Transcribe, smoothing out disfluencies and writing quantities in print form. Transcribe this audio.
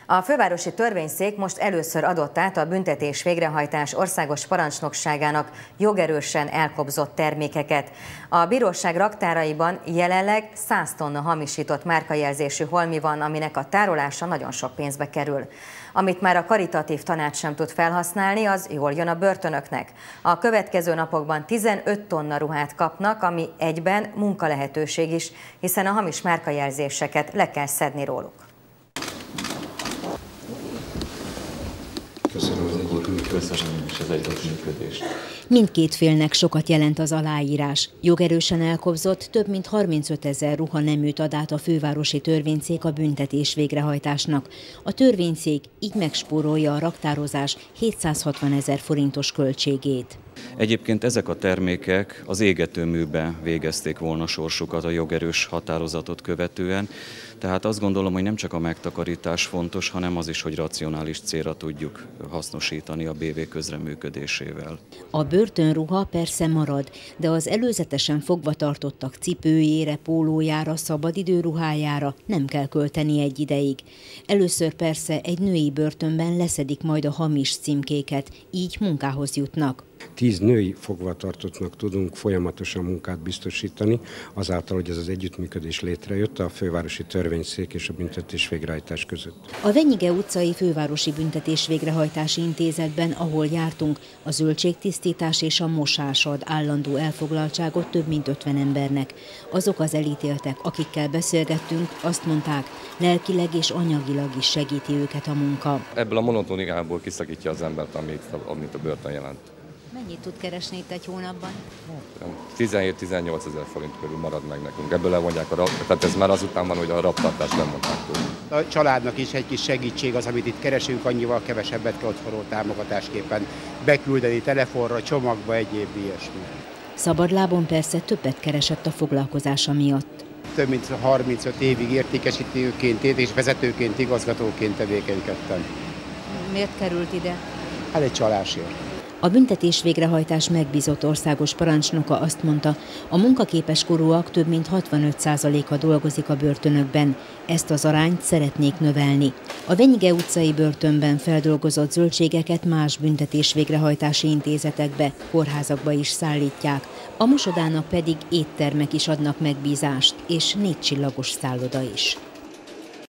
A fővárosi törvényszék most először adott át a büntetés végrehajtás országos parancsnokságának jogerősen elkobzott termékeket. A bíróság raktáraiban jelenleg 100 tonna hamisított márkajelzésű holmi van, aminek a tárolása nagyon sok pénzbe kerül. Amit már a karitatív tanács sem tud felhasználni, az jól jön a börtönöknek. A következő napokban 15 tonna ruhát kapnak, ami egyben munkalehetőség is, hiszen a hamis márkajelzéseket le kell szedni róluk. Köszönöm is az együttműködést. Mindkét félnek sokat jelent az aláírás. Jogerősen elkobzott több mint 35 000 ruhaneműt ad át a fővárosi törvényszék a büntetés végrehajtásnak. A törvényszék így megspórolja a raktározás 760 000 forintos költségét. Egyébként ezek a termékek az égetőműbe végezték volna sorsukat a jogerős határozatot követően, tehát azt gondolom, hogy nem csak a megtakarítás fontos, hanem az is, hogy racionális célra tudjuk hasznosítani a BV közreműködésével. A börtönruha persze marad, de az előzetesen fogva tartottak cipőjére, pólójára, szabadidőruhájára nem kell költeni egy ideig. Először persze egy női börtönben leszedik majd a hamis címkéket, így munkához jutnak. 10 női fogvatartottnak tudunk folyamatosan munkát biztosítani, azáltal, hogy ez az együttműködés létrejött a fővárosi törvényszék és a büntetés végrehajtás között. A Venyige utcai fővárosi büntetés végrehajtási intézetben, ahol jártunk, a zöldségtisztítás és a mosás ad állandó elfoglaltságot több mint 50 embernek. Azok az elítéltek, akikkel beszélgettünk, azt mondták, lelkileg és anyagilag is segíti őket a munka. Ebből a monotóniából kiszakítja az embert, amit a börtön jelent. Mennyit tud keresni itt egy hónapban? 17-18 000 forint körül marad meg nekünk. Ebből levonják tehát ez már azután van, hogy a rabtartást lemondták tőle. A családnak is egy kis segítség az, amit itt keresünk, annyival kevesebbet kell otthonról támogatásképpen beküldeni telefonra, csomagba, egyéb ilyesmi. Szabadlábon persze többet keresett a foglalkozása miatt. Több mint 35 évig értékesítőként és vezetőként, igazgatóként tevékenykedtem. Miért került ide? Hát egy csalásért. A büntetés végrehajtás megbízott országos parancsnoka azt mondta, a munkaképes korúak több mint 65%-a dolgozik a börtönökben. Ezt az arányt szeretnék növelni. A Venyige utcai börtönben feldolgozott zöldségeket más büntetés végrehajtási intézetekbe, kórházakba is szállítják. A mosodának pedig éttermek is adnak megbízást, és 4 csillagos szálloda is.